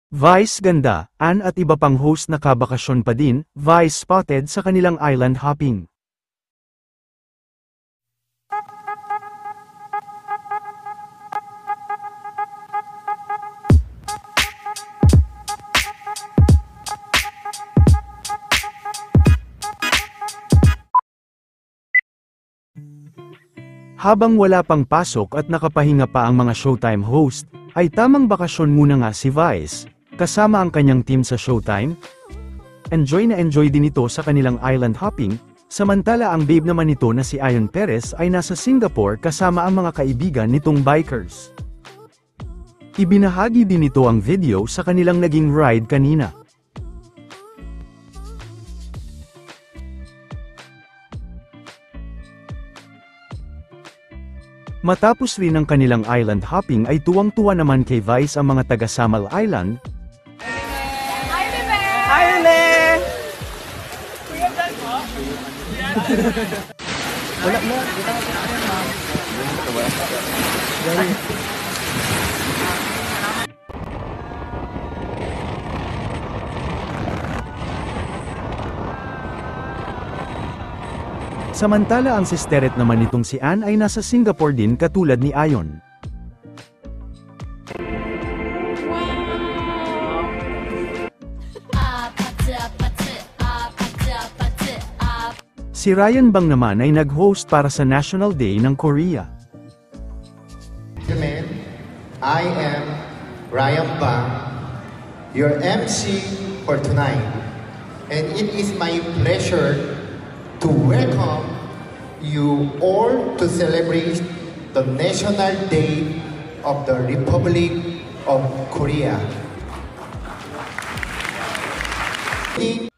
Vice ganda, Ann at iba pang host na kabakasyon pa din, Vice spotted sa kanilang island hopping. Habang wala pang pasok at nakapahinga pa ang mga Showtime host, ay tamang bakasyon muna nga si Vice, kasama ang kanyang team sa Showtime. Enjoy na enjoy din ito sa kanilang island hopping, samantala ang babe naman nito na si Ayon Perez ay nasa Singapore kasama ang mga kaibigan nitong bikers. Ibinahagi din ito ang video sa kanilang naging ride kanina. Matapos rin ang kanilang island hopping ay tuwang-tuwa naman kay Vice ang mga taga Samal Island. Hi, Bebe! Hi, Ule! Wala mo. Samantala ang sisteret naman nitong si Ann ay nasa Singapore din katulad ni Ayon. Si Ryan Bang naman ay nag-host para sa National Day ng Korea. I am Ryan Bang, your MC for tonight, and it is my pleasure to welcome you all to celebrate the National Day of the Republic of Korea.